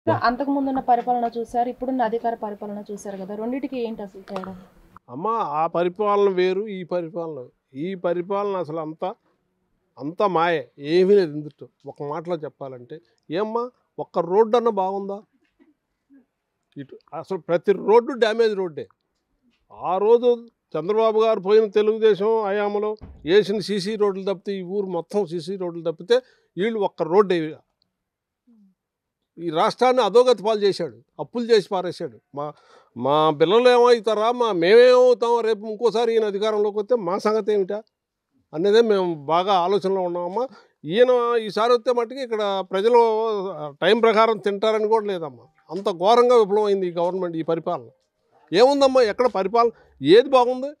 అంతకు ముందున్న పరిపాలన చూసారు, ఇప్పుడున్న అధికార పరిపాలన చూసారు కదా, రెండిటికి ఏంటి అసలు తేడా? అమ్మ ఆ పరిపాలన వేరు, ఈ పరిపాలన వేరు. ఈ పరిపాలన అసలు అంతా మాయే, ఏమీ లేదు ఇందులో. ఒక మాటలో చెప్పాలంటే ఏమ్మా ఒక్క రోడ్డు అన్న బాగుందా? ఇటు అసలు ప్రతి రోడ్డు డ్యామేజ్ రోడ్డే. ఆ రోజు చంద్రబాబు గారు పోయిన తెలుగుదేశం హయాంలో వేసిన సీసీ రోడ్లు తప్పితే, ఈ ఊరు మొత్తం సీసీ రోడ్లు తప్పితే వీళ్ళు ఒక్క రోడ్డు ఈ రాష్ట్రాన్ని అధోగతి పాలు చేశాడు, అప్పులు చేసి పారేశాడు. మా పిల్లలు ఏమవుతారా, మేమేమవుతామో రేపు ఇంకోసారి ఈయన అధికారంలోకి వస్తే మా సంగతి ఏమిటా అనేదే మేము బాగా ఆలోచనలో ఉన్నామమ్మా. ఈయన ఈసారి వస్తే మట్టుకి ఇక్కడ ప్రజలు టైం ప్రకారం తింటారని కూడా లేదమ్మా. అంత ఘోరంగా విఫలమైంది ఈ గవర్నమెంట్, ఈ పరిపాలన. ఏముందమ్మా ఎక్కడ పరిపాలన ఏది బాగుంది?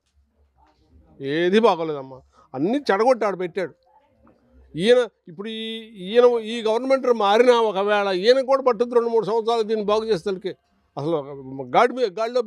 ఏది బాగోలేదమ్మా. అన్నీ చెడగొట్టాడు పెట్టాడు. ఇప్పుడు ఈ గవర్నమెంట్ మారినా ఒకవేళ ఈయన కూడా పట్టుద్ది 2-3 సంవత్సరాలు దీన్ని బాగు చేసేతలకి, అసలు గాడిలో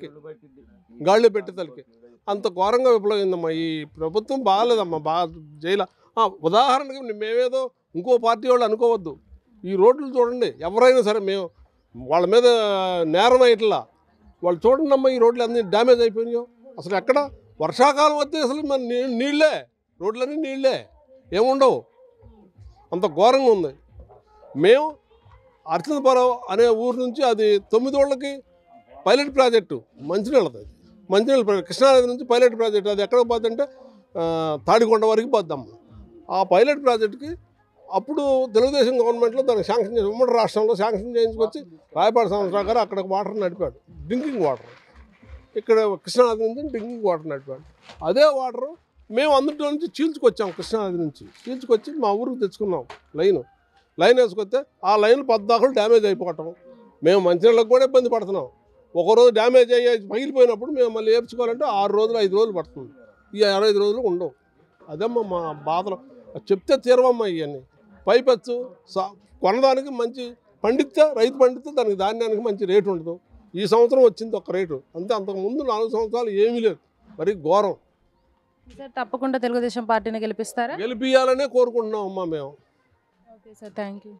పెట్టేతలకి అంత ఘోరంగా విఫలమైందమ్మా. ఈ ప్రభుత్వం బాగాలేదమ్మా, బాగా జైల. ఉదాహరణకి మేమేదో ఇంకో పార్టీ వాళ్ళు అనుకోవద్దు. ఈ రోడ్లు చూడండి, ఎవరైనా సరే మేము వాళ్ళ మీద నేరం ఇట్లా వాళ్ళు చూడండి అమ్మా, ఈ రోడ్లు అన్నీ డ్యామేజ్ అయిపోయినాయో. అసలు ఎక్కడ వర్షాకాలం వస్తే అసలు మన నీళ్ళే, రోడ్లన్నీ నీళ్ళే, ఏముండవు, అంత ఘోరంగా ఉంది. మేము అర్చనపురం అనే ఊరు నుంచి అది 9 ఓళ్ళకి పైలట్ ప్రాజెక్టు మంచినీళ్ళది, మంచినీళ్ళ ప్రాజెక్ట్ కృష్ణానది నుంచి పైలట్ ప్రాజెక్టు. అది ఎక్కడికి పోతుందంటే తాడికొండ వరకు పోద్దాము. ఆ పైలట్ ప్రాజెక్టుకి అప్పుడు తెలుగుదేశం గవర్నమెంట్లో దానికి శాంక్షన్ చేసి, ఉమ్మడి రాష్ట్రంలో శాంక్షన్ చేయించుకొచ్చి రాయపాటి సంవత్సరావు గారు అక్కడ వాటర్ నడిపాడు, డ్రింకింగ్ వాటర్. ఇక్కడ కృష్ణానది నుంచి డ్రింకింగ్ వాటర్ నడిపాడు. అదే వాటరు మేము అందులో నుంచి చీల్చుకొచ్చాం, కృష్ణానది నుంచి చీల్చుకొచ్చి మా ఊరికి తెచ్చుకున్నాం. లైన్ వేసుకొస్తే ఆ లైన్ 14 డ్యామేజ్ అయిపోవటం, మేము మంచినీళ్ళకి కూడా ఇబ్బంది పడుతున్నాం. ఒకరోజు డ్యామేజ్ అయ్యి పగిలిపోయినప్పుడు మేము మళ్ళీ వేయించుకోవాలంటే 6 రోజులు 5 రోజులు పడుతుంది. ఈ 65 రోజులు ఉండవు. అదమ్మా మా బాధలు, చెప్తే తీరవమ్మా. ఇవన్నీ పైపెచ్చు కొనడానికి మంచి రైతు పండితే దానికి ధాన్యానికి మంచి రేటు ఉండదు. ఈ సంవత్సరం వచ్చింది ఒక రేటు అంతే, అంతకుముందు 4 సంవత్సరాలు ఏమీ లేదు. మరి ఘోరం. సార్ తప్పకుండా తెలుగుదేశం పార్టీని గెలిపిస్తారా? గెలిపియాలనే కోరుకుంటున్నాం అమ్మా మేము. Okay sir, thank you.